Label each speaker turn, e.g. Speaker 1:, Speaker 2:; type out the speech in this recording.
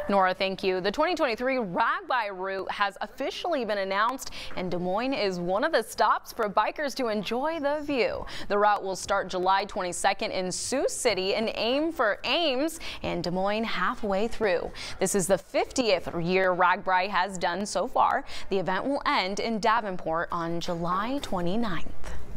Speaker 1: Nora, thank you. The 2023 RAGBRAI route has officially been announced, and Des Moines is one of the stops for bikers to enjoy the view. The route will start July 22nd in Sioux City and aim for Ames and Des Moines halfway through. This is the 50th year RAGBRAI has done so far. The event will end in Davenport on July 29th.